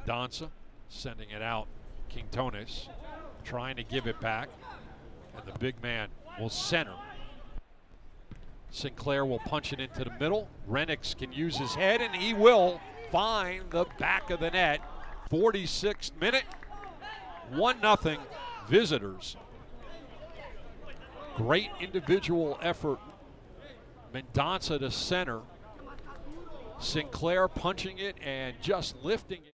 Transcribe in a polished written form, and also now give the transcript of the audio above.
Mendonça sending it out. Quintones trying to give it back. And the big man will center. Sinclair will punch it into the middle. Rennicks can use his head, and he will find the back of the net. 46th minute, 1-0 visitors. Great individual effort. Mendonça to center. Sinclair punching it and just lifting it.